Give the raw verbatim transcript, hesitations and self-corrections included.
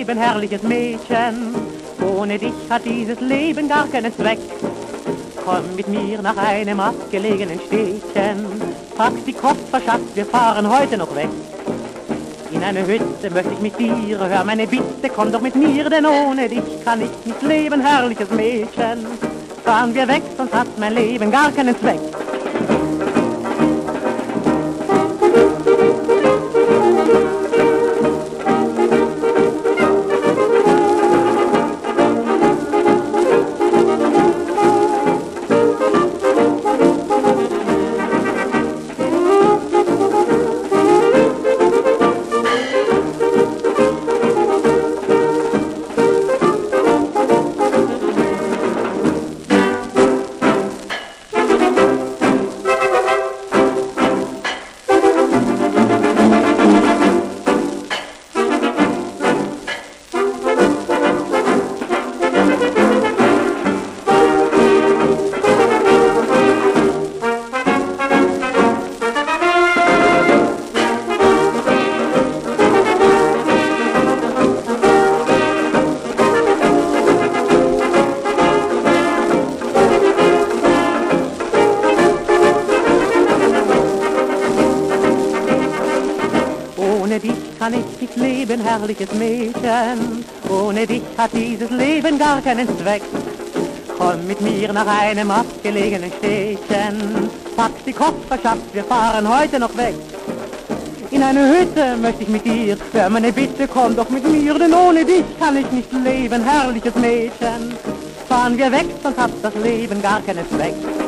Leben, herrliches Mädchen. Ohne dich hat dieses Leben gar keinen Zweck. Komm mit mir nach einem abgelegenen Städtchen. Pack die Koffer, Schatz, wir fahren heute noch weg. In eine Hütte möchte ich mit dir, hör meine Bitte, komm doch mit mir, denn ohne dich kann ich nicht leben, herrliches Mädchen. Fahren wir weg, sonst hat mein Leben gar keinen Zweck. Ohne dich kann ich nicht leben, herrliches Mädchen. Ohne dich hat dieses Leben gar keinen Zweck. Komm mit mir nach einem abgelegenen Städtchen. Pack die Koffer, Schatz, wir fahren heute noch weg. In eine Hütte möchte ich mit dir, hör meine Bitte, komm doch mit mir, denn ohne dich kann ich nicht leben, herrliches Mädchen. Fahren wir weg, sonst hat das Leben gar keinen Zweck.